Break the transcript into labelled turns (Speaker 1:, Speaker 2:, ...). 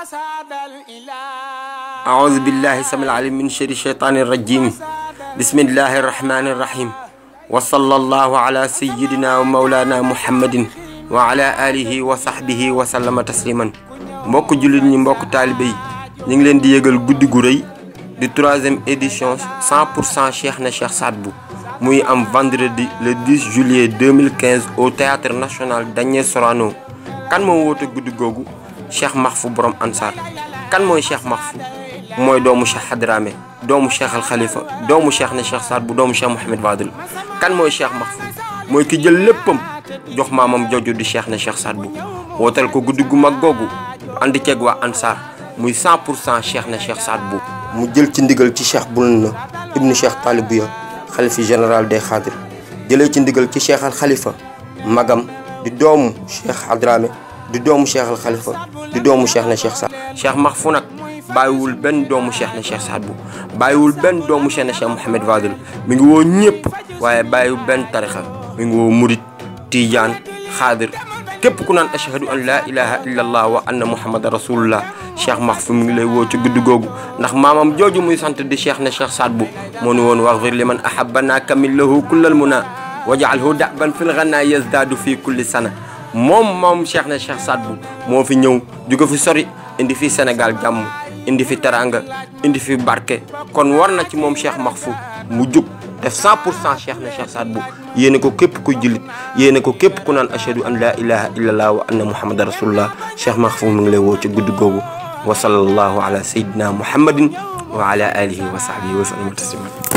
Speaker 1: أعوذ بالله السميع العليم من شر الشيطان الرجيم. بسم الله الرحمن الرحيم. وصلى الله على سيدنا ومولانا محمد وعلى آله وصحبه وسلم تسليما. mbokk jullit ñi mbokk taalibe yi ñu ngi leen di yëgal guddi gu rëy di 3e édition 100% Cheikh na Cheikh Saad Bou muy am vendredi le 10 juillet 2015 au théâtre national Daniel Sorano. kan moo woote guddi googu? Cheikh Mahfou borom Ansar. kan mooy Cheikh Mahfou? mooy doomu Cheikh Hadrame, doomu Cheikh Al Khalifa, doomu Cheikh na Cheikh Saad Bou, doomu Cheikh Mouhamed Fadel. kan mooy Cheikh Mahfou? mooy ki jël léppam jox maamam jooju di Cheikh na Cheikh Saad Bou wootal ko guddi gu mag googu ànd ceeg waa Ansar muy 100% Cheikh na Cheikh Saad Bou. mu jël ci ndigal ci Cheikh Bounna ibnu Cheikh Talibouya xalifa général des Khadr, jëlee ci ndigal ci Cheikh Al Khalifa magam di doomu Cheikh Hadrame, di doomu Cheikh Al Khalifa, di doomu Cheikh na Cheikh Saad. Cheikh Mahfou nag bàyyiwul benn doomu Cheikh na Cheikh Saad Bou, bàyyiwul benn doomu Cheikh na Cheikh Mouhamed Fadel. mi ngi woo ñëpp waaye bàyyiwul benn tarixa. mi ngi woo murit, tijaan, xaadir, képp ku naan ashhadu an laa ilaha illa allah wa anna muhammad rasulullah. Cheikh Mahfou mi ngi lay woo ci guddi googu ndax maamam jooju muy sant di Cheikh na Cheikh Saad Bou moo ni woon waxfir liman ahabbana kamil lahu kullal muna waj'alhu da'ban fil ghana yazdadu fi kulli sana. moom Cheikh na Cheikh Saad Bou moo fi ñëw jóge fi sori indi fi Sénégal jàmm, indi fi teranga, indi fi barke. kon war na ci moom Cheikh Mahfou mu jóg def 100% Cheikh na Cheikh Saad Bou yéene ko képp kuy jullit, yéene ko képp ku naan ashhadu an laa ilaha illallah wa anna muhammadan rasulullah. Cheikh Mahfou mu ngi lay woo ci guddi googu. wa sallallahu ala sayyidina muhammadin wa ala alihi wa sahbihi wa sallam taslima.